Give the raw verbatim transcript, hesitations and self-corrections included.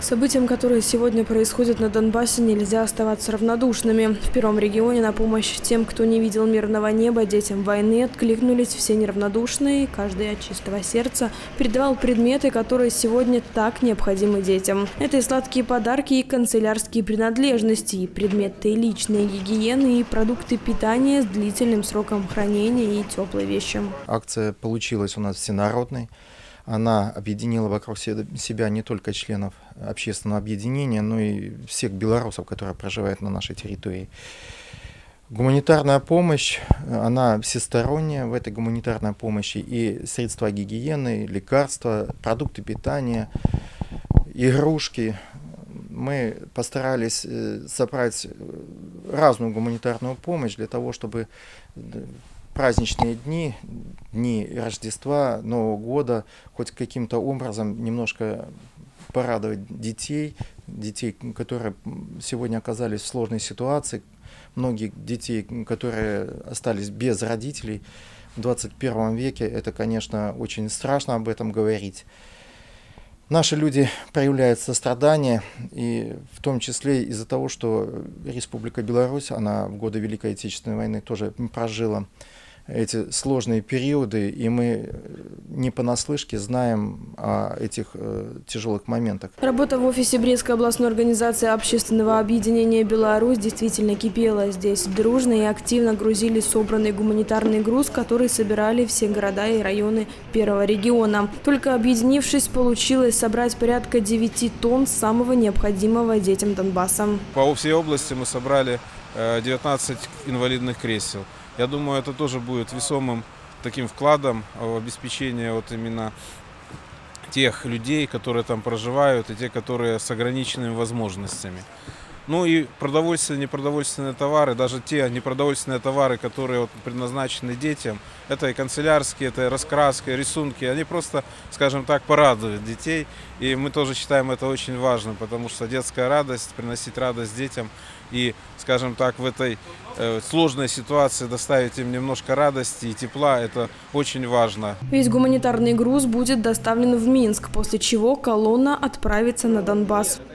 Событиям, которые сегодня происходят на Донбассе, нельзя оставаться равнодушными. В Первом регионе на помощь тем, кто не видел мирного неба, детям войны, откликнулись все неравнодушные. Каждый от чистого сердца передавал предметы, которые сегодня так необходимы детям. Это и сладкие подарки, и канцелярские принадлежности, и предметы личной гигиены, и продукты питания с длительным сроком хранения, и теплые вещи. Акция получилась у нас всенародной. Она объединила вокруг себя не только членов общественного объединения, но и всех белорусов, которые проживают на нашей территории. Гуманитарная помощь, она всесторонняя. В этой гуманитарной помощи и средства гигиены, лекарства, продукты питания, игрушки. Мы постарались собрать разную гуманитарную помощь для того, чтобы праздничные дни, дни Рождества, Нового года, хоть каким-то образом немножко порадовать детей, детей, которые сегодня оказались в сложной ситуации, многих детей, которые остались без родителей в двадцать первом веке. Это, конечно, очень страшно об этом говорить. Наши люди проявляют сострадание, и в том числе из-за того, что Республика Беларусь, она в годы Великой Отечественной войны тоже прожила эти сложные периоды, и мы не понаслышке знаем о этих э, тяжелых моментах. Работа в офисе Брестской областной организации общественного объединения «Беларусь» действительно кипела. Здесь дружно и активно грузили собранный гуманитарный груз, который собирали все города и районы Первого региона. Только объединившись, получилось собрать порядка девяти тонн самого необходимого детям Донбасса. По всей области мы собрали девятнадцать инвалидных кресел. Я думаю, это тоже будет весомым таким вкладом в обеспечение вот именно тех людей, которые там проживают, и те, которые с ограниченными возможностями. Ну и продовольственные, непродовольственные товары, даже те непродовольственные товары, которые вот предназначены детям, это и канцелярские, это и раскраски, рисунки, они просто, скажем так, порадуют детей. И мы тоже считаем это очень важным, потому что детская радость, приносить радость детям и, скажем так, в этой э, сложной ситуации доставить им немножко радости и тепла, это очень важно. Весь гуманитарный груз будет доставлен в Минск, после чего колонна отправится на Донбасс.